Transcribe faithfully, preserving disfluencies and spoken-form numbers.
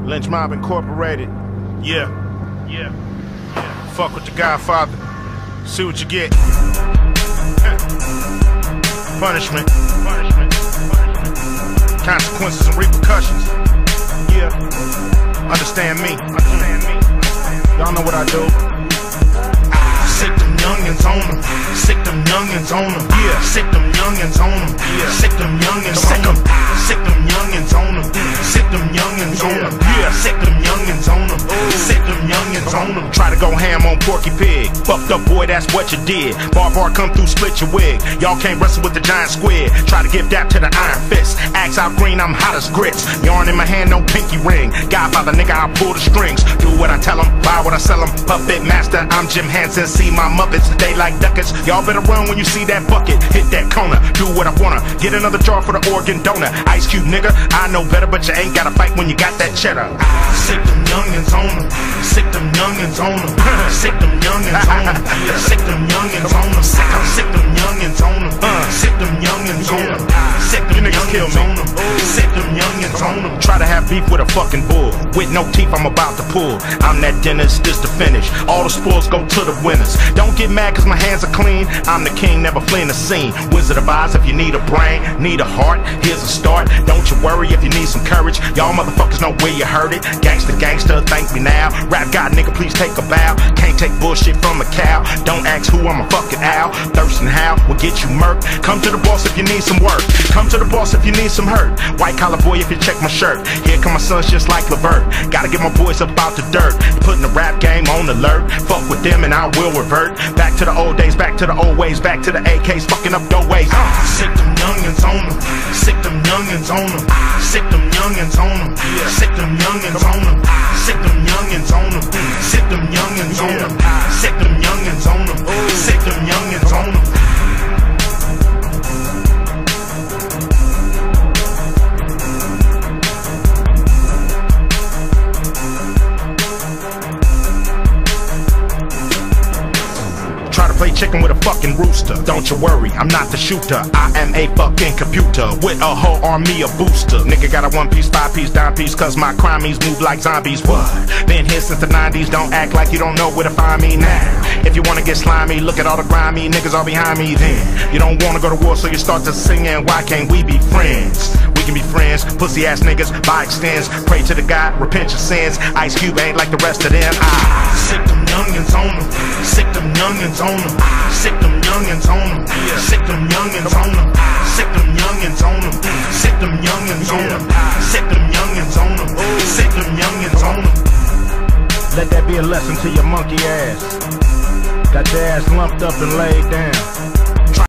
Lynch Mob Incorporated. Yeah. Yeah. Yeah. Fuck with the Godfather. See what you get. Punishment. Punishment. Punishment. Consequences and repercussions. Yeah. Understand me. Understand me. Y'all know what I do. Sick them youngins on them. Sick them youngins on them. Yeah. Sick them youngins on them. Yeah. Sick them youngins on them. Sick them youngins on them. Sick them youngins on them. Yeah. Sick them youngins on them. Sick them youngins on them. Try to go ham on Porky Pig. Fucked up boy, that's what you did. Bar bar come through, split your wig. Y'all can't wrestle with the giant squid. Try to give that to the iron fist. Axe out green, I'm hot as grits. Yarn in my hand, no pinky ring. Godfather nigga, I pull the strings. Do what I tell them, buy what I sell them. Puppet master, I'm Jim Henson. See my Muppets, they like duckets. Y'all better run when you see that bucket. Hit that corner, do what I wanna. Get another jar for the organ donor. Ice Cube nigga, I know better, but you ain't gotta fight when you got that cheddar. Sick them youngins on them. Sick them youngins on them. Sick them youngins on them. Sick them youngins on them. Sick them youngins on them. Sick them youngins on them. Sick them youngins on them. Sick them youngins on them. Try to have beef with a fucking bull. With no teeth, I'm about to pull. I'm that dentist, this the finish. All the spoils go to the winners. Don't get mad cause my hands are clean. I'm the king, never fleeing the scene. Wizard of Oz, if you need a brain, need a heart, here's a start. Don't you worry if you need some courage. Y'all motherfuckers know where you heard it. Gangsta, gangsta, thank me now. Rap god nigga, please take a bow. Can't take bullshit from a cow. Don't ask who, I'm a fucking owl. Thirsting how will get you murked. Come to the boss if you need some work. Come to the boss if you need some hurt. White collar boy if you check my shirt. Here come my sons just like Levert. Gotta get my boys up out the dirt. Putting the rap game on alert. Fuck with them and I will revert. Back to the old days, back to the old ways. Back to the A Ks, fucking up your ways. uh. Sick them youngins on them. Sick them youngins on them. Sick them youngins on them. Sick them youngins on them. Sick them youngins on them. Sick them youngins on them. Sick them youngins on them. Sick them youngins on them. Try to play chicken with a fucking rooster. Don't you worry, I'm not the shooter. I am a fucking computer with a whole army of booster. Nigga got a one piece, five piece, dime piece, cause my crimies move like zombies. What? Been here since the nineties, don't act like you don't know where to find me now. If you wanna get slimy, look at all the grimy niggas all behind me then. You don't wanna go to war, so you start to singing, why can't we be friends? We can be friends, pussy ass niggas, by extends. Pray to the God, repent your sins. Ice Cube ain't like the rest of them. I sick them youngins on them. Sick them youngins on them. Sick them youngins on them. Sick them youngins on them. Sick them youngins on them. Sick them youngins on them. Sick them youngins on them. Sick them youngins on them. Let that be a lesson to your monkey ass. Got your ass lumped up and laid down.